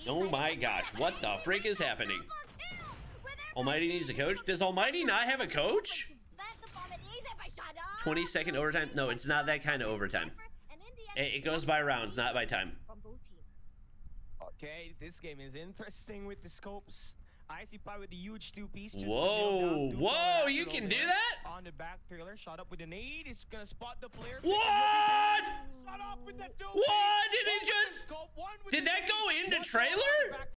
Oh my gosh, what the freak is happening? Almighty needs a coach? Does Almighty not have a coach? 20-second overtime? No, it's not that kind of overtime. It goes by rounds, not by time. Okay, this game is interesting with the scopes. ICPie with the huge two-piece. Whoa, whoa, you can do that? On the back trailer, shot up with a nade. He's gonna spot the player. What? Shot up with that What? Did he just... Did that go into trailer?